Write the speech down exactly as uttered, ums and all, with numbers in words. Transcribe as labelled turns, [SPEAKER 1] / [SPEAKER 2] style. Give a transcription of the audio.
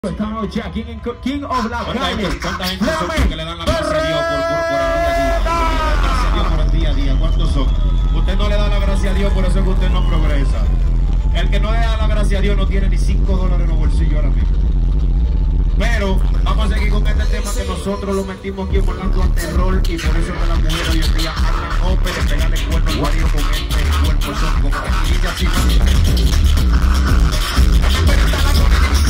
[SPEAKER 1] Estamos ya, King, King of la
[SPEAKER 2] calle. ¿Cuánta gente son que le dan la gracia a Dios por, por, por el día a día? Gracias a Dios por el día a día. ¿Cuántos son? Usted no le da la gracia a Dios, por eso es que usted no progresa. El que no le da la gracia a Dios no tiene ni cinco dólares en los bolsillos ahora mismo. Pero vamos a seguir con este tema que nosotros lo metimos aquí en Orlando Terror, y por eso que las mujeres hoy en día hablan open de pegarle cuerno al marido con este cuerpo sónico. Porque aquí dice así,